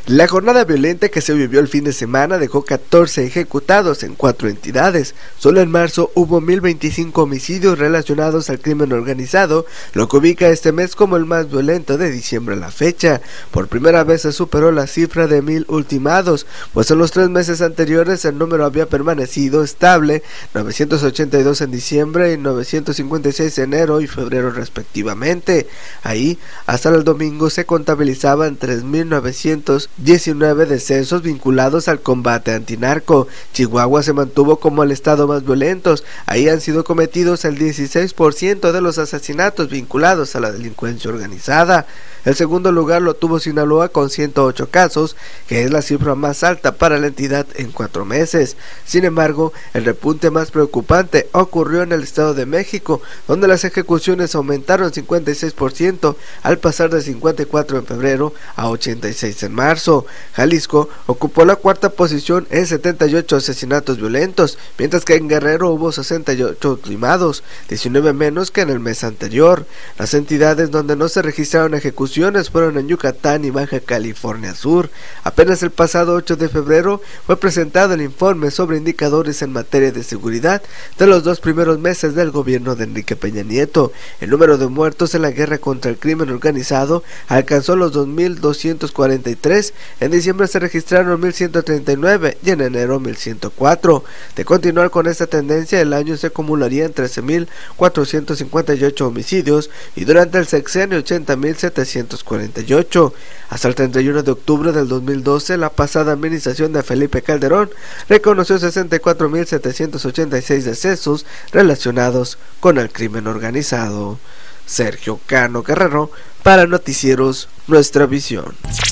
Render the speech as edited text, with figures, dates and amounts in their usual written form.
La jornada violenta que se vivió el fin de semana dejó 14 ejecutados en 4 entidades. Solo en marzo hubo 1025 homicidios relacionados al crimen organizado, lo que ubica este mes como el más violento de diciembre a la fecha. Por primera vez se superó la cifra de 1000 ultimados, pues en los 3 meses anteriores el número había permanecido estable, 982 en diciembre y 956 en enero y febrero respectivamente. Ahí, hasta el domingo se contabilizaban 3919 decesos vinculados al combate antinarco. Chihuahua se mantuvo como el estado más violento. Ahí han sido cometidos el 16% de los asesinatos vinculados a la delincuencia organizada. El segundo lugar lo tuvo Sinaloa con 108 casos, que es la cifra más alta para la entidad en 4 meses. Sin embargo, el repunte más preocupante ocurrió en el Estado de México, donde las ejecuciones aumentaron 56% al pasar de 54 en febrero a 86 en marzo. Jalisco ocupó la cuarta posición en 78 asesinatos violentos, mientras que en Guerrero hubo 68 ultimados, 19 menos que en el mes anterior. Las entidades donde no se registraron ejecuciones fueron en Yucatán y Baja California Sur. Apenas el pasado 8 de febrero fue presentado el informe sobre indicadores en materia de seguridad de los 2 primeros meses del gobierno de Enrique Peña Nieto. El número de muertos en la guerra contra el crimen organizado alcanzó los 2243, en diciembre se registraron 1139 y en enero 1104. De continuar con esta tendencia, el año se acumularía en 13.458 homicidios y durante el sexenio 80.748. Hasta el 31 de octubre del 2012, la pasada administración de Felipe Calderón reconoció 64.786 decesos relacionados con el crimen organizado. Sergio Cano Guerrero para Noticieros Nuestra Visión.